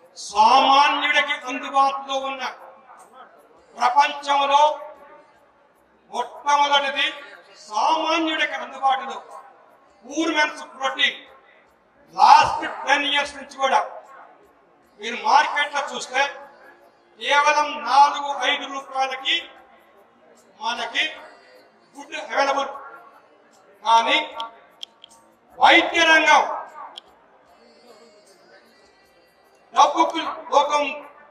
సామాన్యుడికి అందుబాటులో ఉన్న ప్రపంచంలో మొట్టమొదటిది సామాన్యుడికి అందుబాటులో poor men's protein last 10 years నుంచి కూడా మీరు మార్కెట్ లో చూస్తే కేవలం 4-5 రూపాయలకి మనకి ఫుడ్ అవైలబుల్. కానీ వైద్య రంగం డబ్బుకు లోకం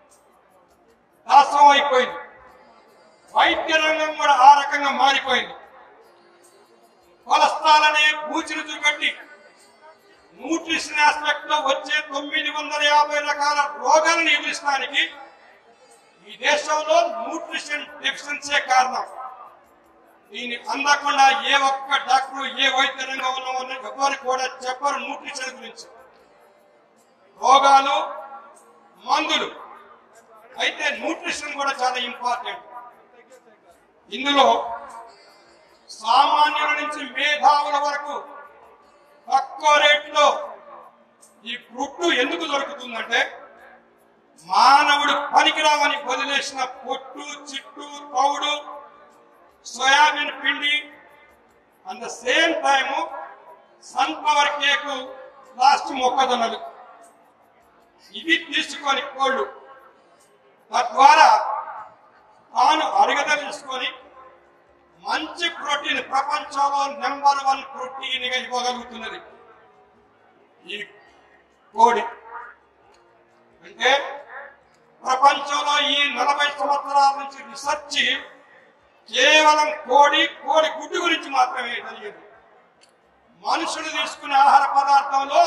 దాసం అయిపోయింది. వైద్య రంగం కూడా ఆ రకంగా మారిపోయింది. కొలెస్ట్రాల్ అనే పూచిని చూపెట్టి న్యూట్రిషన్ ఆస్పెక్ట్ లో వచ్చే 950 రకాల రోగాలను ఎదుర్చడానికి ఈ దేశంలో న్యూట్రిషన్ డెఫిషియన్సీ కారణం. దీన్ని అందకుండా ఏ ఒక్క డాక్టర్ ఏ వైద్య రంగంలో ఉన్న ఎవరు కూడా చెప్పరు న్యూట్రిషన్ గురించి. రోగాలు మందులు అయితే న్యూట్రిషన్ కూడా చాలా ఇంపార్టెంట్. ఇందులో సామాన్యుల నుంచి మేధావుల వరకు తక్కువ రేట్లో ఈ ఫుడ్ ఎందుకు దొరుకుతుందంటే మానవుడు పనికిరావని వదిలేసిన పొట్టు చిట్టు తౌడు సోయాబీన్ పిండి at the same time sunflower cake last మొక్కజొన్నలు ఇవి తీసుకొని కోళ్ళు తద్వారా తాను అడుగద తీసుకొని మంచి ప్రోటీన్ ప్రపంచంలో నెంబర్ 1 ప్రోటీన్ గా ఇవ్వగలుగుతున్నది ఈ కోడి. అంటే ప్రపంచంలో ఈ 40 సంవత్సరాల నుంచి రీసెర్చ్ కేవలం కోడి గుడ్డు గురించి మాత్రమే జరిగింది. మనుషులు తీసుకునే ఆహార పదార్థంలో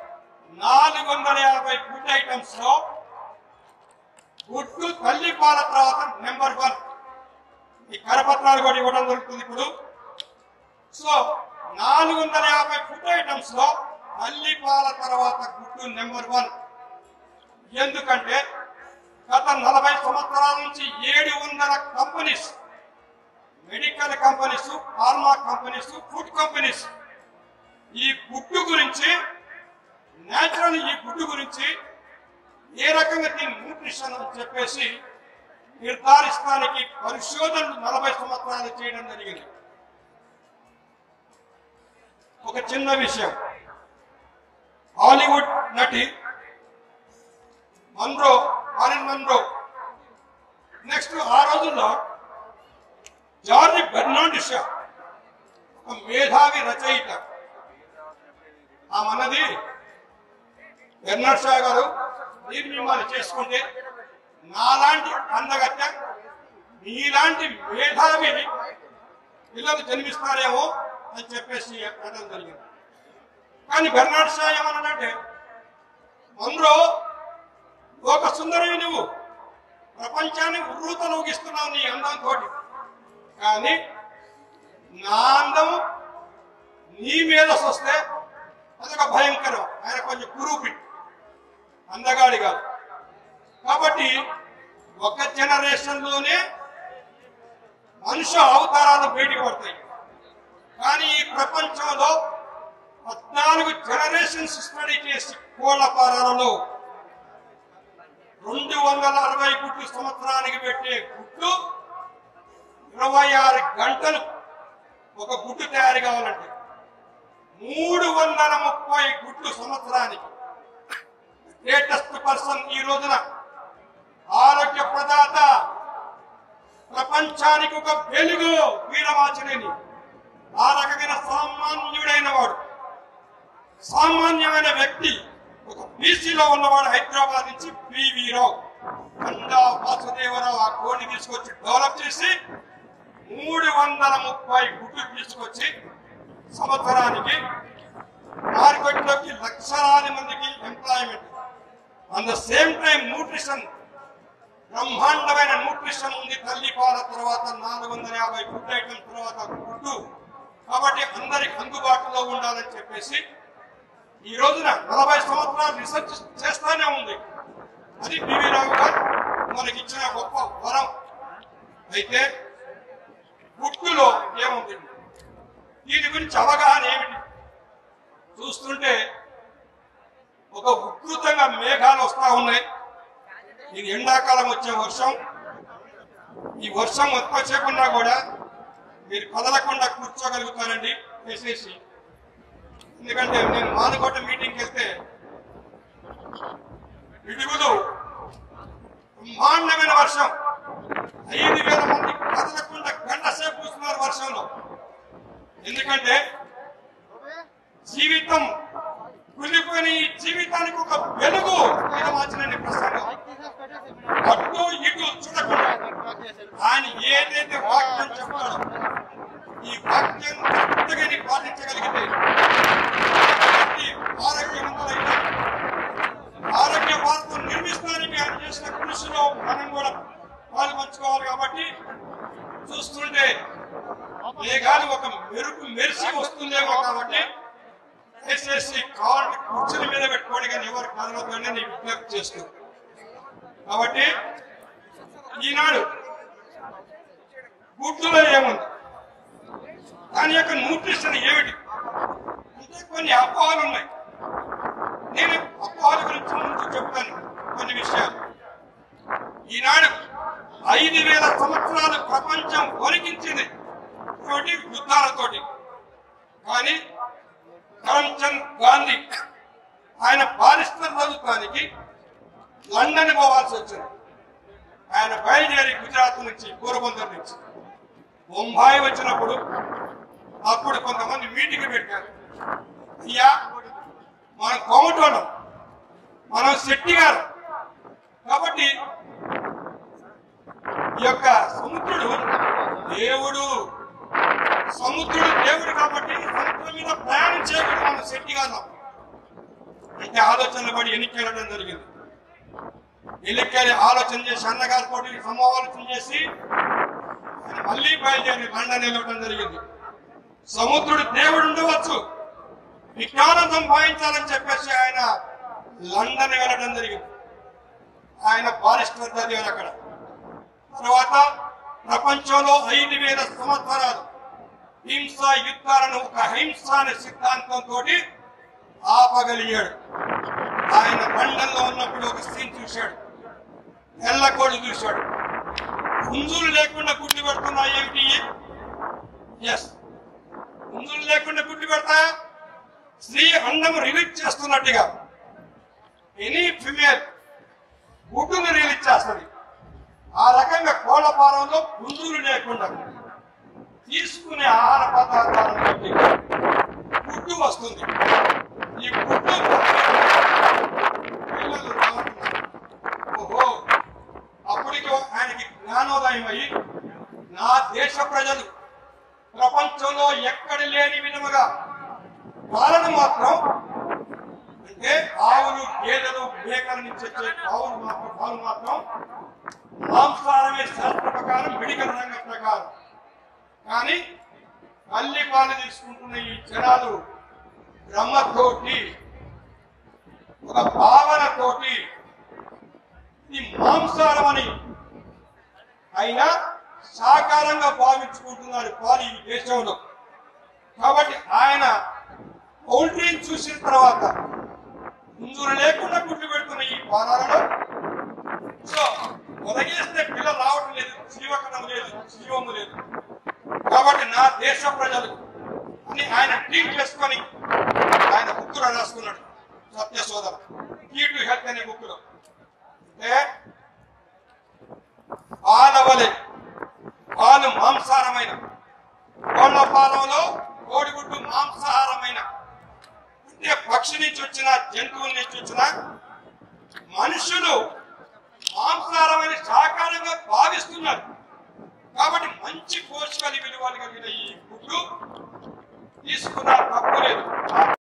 450 ఫుడ్ ఐటమ్స్ లో గుడ్డు తల్లి పాల తర్వాత నెంబర్ 1. ఈ కరపత్రాలు కూడా ఇవ్వడం జరుగుతుంది ఇప్పుడు. సో 450 ఫుడ్ ఐటమ్స్ లో తల్లి పాల తర్వాత గుడ్డు నెంబర్ 1. ఎందుకంటే గత 40 సంవత్సరాల నుంచి 700 companies, medical companies, pharma companies, food companies ఈ గుడ్డు గురించి నేచురల్ ఈ గుడ్డు గురించి ఏ రకంగా దీని న్యూట్రిషన్ అని చెప్పేసి నిర్ధారిస్తానికి పరిశోధనలు 40 సంవత్సరాలు చేయడం జరిగింది. ఒక చిన్న విషయం, హాలీవుడ్ నటి మారిన్ మన్రో నెక్స్ట్ ఆ రోజుల్లో జార్జ్ బెర్నార్డ్ షా ఒక మేధావి రచయిత ఆమన్నది, బెర్నార్డ్ షా గారు మీరు మిమ్మల్ని చేసుకుంటే నాలాంటి అందగత్య మీలాంటి మేధావిని పిల్లలు జన్మిస్తారేమో అని చెప్పేసి అనడం జరిగింది. కానీ బెర్నార్డ్ షా ఏమన్నాడంటే, మన్రో ఒక సుందరివి నువ్వు ప్రపంచాన్ని ఉర్రూతలూగిస్తున్నావు నీ అందంతో, కానీ నా అందం నీ మీద వస్తే అదొక భయంకరం. ఆయన కొంచెం కురూపి అందగాడి కాదు. కాబట్టి ఒక జనరేషన్ లోనే మనుష్య అవతారాలు బయటికి పడతాయి. కానీ ఈ ప్రపంచంలో 14 జనరేషన్స్ స్టడీ చేసి కోళ్ల పారాలలో 260 గుడ్లు సంవత్సరానికి పెట్టే గుడ్లు 26 గంటలు ఒక గుడ్డు తయారు కావాలంటే 330 గుడ్లు సంవత్సరానికి. గ్రేటెస్ట్ పర్సన్ ఈ రోజున ఆరోగ్య ప్రదాత ప్రపంచానికి ఒక వెలుగు వీరమాంఛనేని. ఆ రకమైన సామాన్యుడైన వాడు, సామాన్యమైన వ్యక్తి, ఒక బీసీలో ఉన్నవాడు హైదరాబాద్ నుంచి పివి రావు అండా వాసుదేవరావు ఆ కోడిని తీసుకొచ్చి డెవలప్ చేసి 330 గుడ్లు తీసుకొచ్చి సంవత్సరానికి మార్కెట్లోకి లక్షలాది మందికి employment. At the same time nutrition, బ్రహ్మాండమైన న్యూట్రిషన్ ఉంది. తల్లి పాల తర్వాత 450 ఫుడ్ ఐటమ్ తర్వాత గుడ్డు. కాబట్టి అందరికి అందుబాటులో ఉండాలని చెప్పేసి ఈ రోజున 40 సంవత్సరాలు రీసెర్చ్ చేస్తానే ఉంది. అది పివి రావు గారు మనకిచ్చిన గొప్ప వరం. అయితే గుడ్డులో ఏముంది, దీని గురించి అవగాహన ఏమిటి చూస్తుంటే ఒక ఉధృతంగా మేఘాలు వస్తా ఉన్నాయి. ఇది ఎండాకాలం వచ్చే వర్షం. ఈ వర్షం ఎక్కువసేపున్నా కూడా మీరు కదలకుండా కూర్చోగలుగుతారండి వేసేసి. ఎందుకంటే నేను మానుకోట మీటింగ్కి వెళ్తే ఇడుగులు బ్రహ్మాండమైన వర్షం, 5,000 మంది కదలకుండా గంట సేపు కూర్చున్నారు వర్షంలో. ఎందుకంటే జీవితం కులిపోయిన ఈ జీవితానికి ఒక వెలుగు వీరమాంఛనేని ప్రసంగం. అటు ఇటు చూడకుండా ఆయన ఏదైతే వాక్యం చెప్తాడో ఈ వాక్యం చక్కగా పాటించగలిగితే ఆరోగ్యవంతులైన ఆరోగ్య భారతం నిర్మిస్తానికి ఆయన చేసిన కృషిలో మనం కూడా పాల్పంచుకోవాలి. కాబట్టి చూస్తుంటే మేఘాలు ఒక మెరుపు మెరిసి వస్తుందేమో కాబట్టి దయచేసి కావాలంటే కుర్చీల మీద పెట్టుకోండి, కానీ ఎవరు కదలొద్దని నేను విజ్ఞప్తి చేస్తూ. కాబట్టి ఈనాడు గుడ్డులో ఏముంది, దాని యొక్క న్యూట్రిషన్ ఏమిటి అంటే కొన్ని అపోహలు ఉన్నాయి. నేను అపోహల గురించి ముందు చెప్తాను కొన్ని విషయాలు. ఈనాడు 5,000 సంవత్సరాలు ప్రపంచం వణికించింది తోటి యుద్ధాలతోటి. కానీ కరమ్చంద్ గాంధీ ఆయన బారిస్టర్ చదువుతానికి లండన్ పోవాల్సి వచ్చింది. ఆయన బయలుదేరి గుజరాత్ నుంచి పోరబందర్ నుంచి బొంబాయి వచ్చినప్పుడు అప్పుడు కొంతమంది మీటింగ్ పెట్టారు. అయ్యా మనం కోమటోళ్ళం, మనం శెట్టి గారు, కాబట్టి ఈ యొక్క సముద్రుడు దేవుడు, సముద్రుడు దేవుడు కాబట్టి సముద్రం మీద ప్రయాణం చేయకూడదు మనం శెట్టి గారు అంటే ఆలోచనలు పడి ఎన్నికెళ్ళడం జరిగింది. ఎన్నికెళ్ళి ఆలోచన చేసి అన్నగారితో సమాలోచన చేసి ఆయన మళ్ళీ బయలుదేరి లండన్ వెళ్ళడం జరిగింది. సముద్రుడు దేవుడు ఉండవచ్చు, విజ్ఞానం సంపాదించాలని చెప్పేసి ఆయన లండన్ వెళ్ళడం జరిగింది. ఆయన బారిస్టర్ చదివారు అక్కడ. తర్వాత ప్రపంచంలో 5,000 సంవత్సరాలు హింస యుద్ధాలను ఒక అహింస అనే సిద్ధాంతంతో ఆపగలిగాడు. ఆయన లండన్లో ఉన్నప్పుడు ఒక సీన్ చూశాడు, తెల్లకోడు చూశాడు. పుంజులు లేకుండా గుడ్లు పెడుతున్నాయి ఏమిటి? ఎస్, పుంజులు లేకుండా గుడ్లు పెడతాయా? స్త్రీ అండం రిలీజ్ చేస్తున్నట్టుగా ఎనీ ఫిమేల్ గుడ్డును రిలీజ్ చేస్తుంది. ఆ రకంగా కోళ్ల ఫారంలో పుంజులు లేకుండా తీసుకునే ఆహార పదార్థాలను బట్టి గుడ్డు వస్తుంది. ఈ గుడ్డు పిల్లలు ఓహో, అప్పటికి ఆయనకి జ్ఞానోదయం అయ్యి నా దేశ ప్రజలు ప్రపంచంలో ఎక్కడ లేని విధముగా పాలన మాత్రం అంటే ఆవులు గేదెలు మేకల నుంచి వచ్చే పాలు మాత్రం మాంసాహారమే శాస్త్ర ప్రకారం, మెడికల్ రంగ ప్రకారం. కానీ తల్లి పాలు తీసుకుంటున్న ఈ జనాలు బ్రహ్మతోటి ఒక భావనతోటి ఇది మాంసాహారం అని అయినా సాకారంగా భావించుకుంటున్నారు పాలు ఈ దేశంలో. కాబట్టి ఆయన పౌల్ట్రీని చూసిన తర్వాత ముందులు లేకుండా గుడ్లు పెడుతున్న ఈ పాలలో సో ఒదగేస్తే పిల్లలు రావడం లేదు, జీవకణం లేదు, జీవము లేదు. కాబట్టి నా దేశ ప్రజలు అని ఆయన ట్రీట్ చేసుకొని ఆయన బుక్కులో రాసుకున్నాడు, సత్య సోదర కీ టు హెల్త్ అనే బుక్కులో. అంటే పాలవలే పాలు మాంసాహారమైన, కోళ్ల పాలంలో కోడిగుడ్డు మాంసాహారమైన, అంటే పక్షి నుంచి వచ్చిన జంతువుల నుంచి వచ్చిన మనుషులు మాంసాహారమైన సాకారంగా భావిస్తున్నారు. కాబట్టి మంచి పోషకాలు విలువలు కలిగిన ఈ గుడ్లు తీసుకున్న తప్పు లేదు.